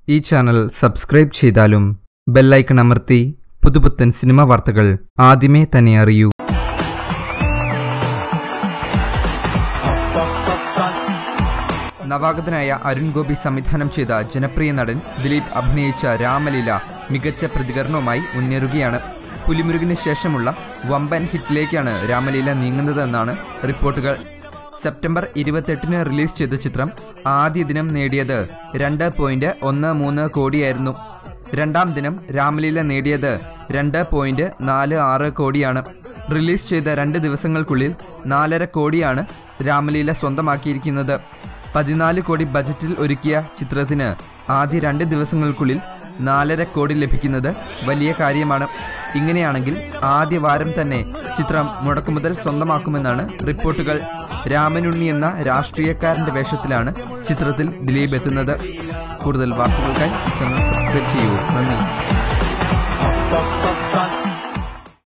ഈ channel subscribe ചെയ്താലും bell icon അമർത്തി പുതുപുത്തൻ സിനിമ വാർത്തകൾ ആദ്യമേ തന്നെ അറിയൂ. നവാഗതനായ അരുൺ ഗോപി സംവിധാനം ചെയ്ത ജനപ്രിയ നടൻ ദിലീപ് അഭിനയിച്ച രാമലീല മികച്ച പ്രതികരണവുമായി മുന്നേറുകയാണ്. പുലിമുരുകിന് ശേഷമുള്ള വമ്പൻ ഹിറ്റിലേക്കാണ് രാമലീല നീങ്ങുന്നതെന്നാണ് റിപ്പോർട്ടുകൾ. സെപ്റ്റംബർ 28-ന് റിലീസ് ചെയ്ത ചിത്രം ആദ്യ ദിനം നേടിയത് 2.13 കോടിയായിരുന്നു. രണ്ടാം ദിനം രാമലീല നേടിയത് 2.46 കോടിയാണ്. റിലീസ് ചെയ്ത 2 ദിവസങ്ങൾക്കുള്ളിൽ 4.5 കോടിയാണ് രാമലീല സ്വന്തമാക്കിയിരിക്കുന്നത്. 14 കോടി ബജറ്റിൽ ഒരുക്കിയ ചിത്രത്തിന് ആദ്യ 2 ദിവസങ്ങൾക്കുള്ളിൽ 4.5 കോടി ലഭിക്കുന്നത് വലിയ കാര്യമാണ്. ഇങ്ങനെയാണെങ്കിൽ ആദ്യ വാരം തന്നെ ചിത്രം മുടക്കുമുതൽ സ്വന്തമാക്കുമെന്നാണ് റിപ്പോർട്ടുകൾ. രാമനുണ്ണി എന്ന രാഷ്ട്രീയക്കാരന്റെ വേഷത്തിലാണ് ചിത്രത്തിൽ ദിലീപ് എത്തുന്നത്. കൂടുതൽ വാർത്തകൾക്കായി ഈ ചാനൽ സബ്സ്ക്രൈബ് ചെയ്യൂ. നന്ദി.